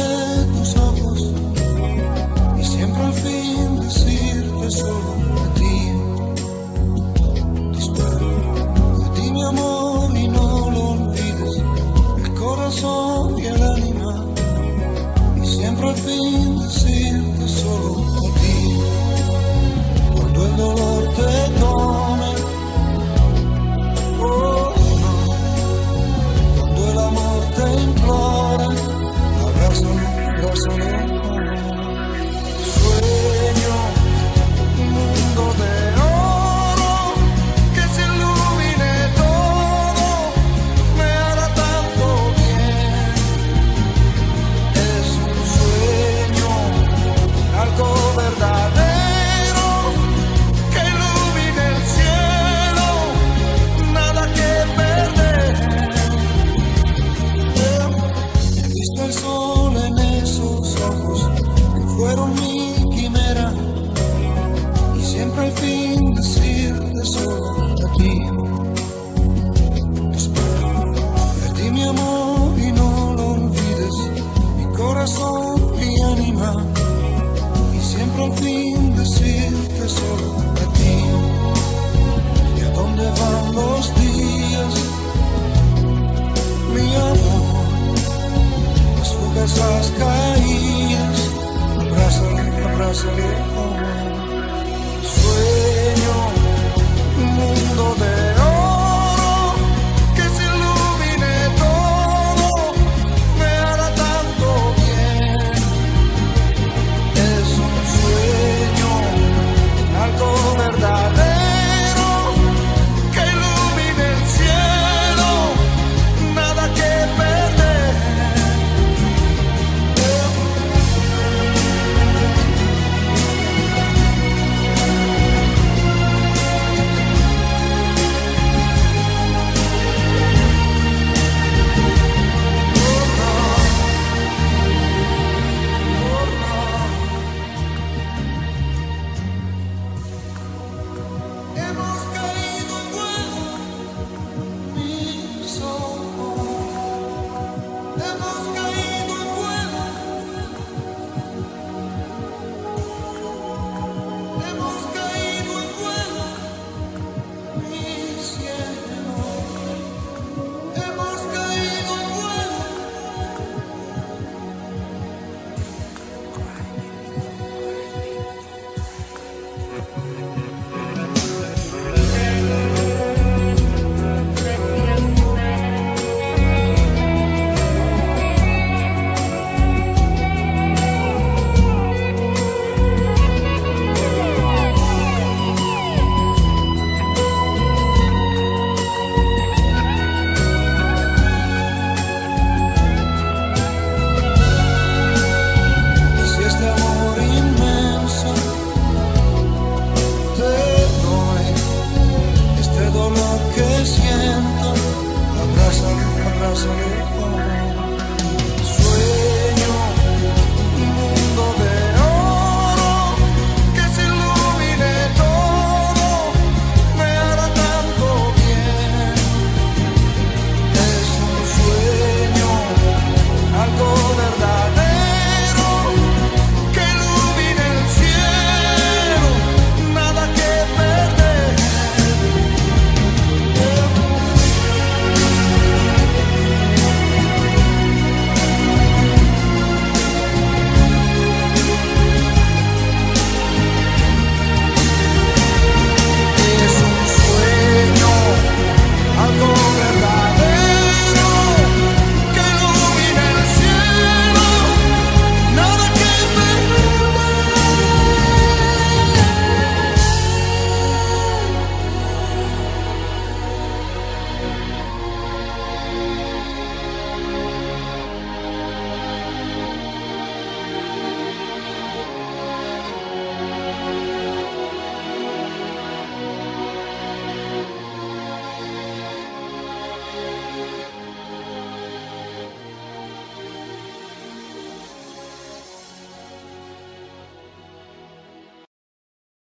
de tus ojos y siempre al fin decirte solo a ti. Te espero, de ti mi amor y no lo olvides, el corazón y el ánima, y siempre al fin decirte solo a ti. Cuando el dolor te tome, oh no, cuando el amor te implore, abrázame, abrázame. Sueño un mundo de oro que se ilumine todo, me hará tanto bien. Es un sueño, algo verdadero que ilumine el cielo, nada que perder. He visto el sol en esos ojos que fueron mi quimera, y siempre al fin decirte solo a ti. Te espero, de ti mi amor y no lo olvides, mi corazón y ánima, y siempre al fin decirte solo a ti. ¿Y a dónde van los días, mi amor? Las fugas, las caídas, abrázale, abrázale, amor.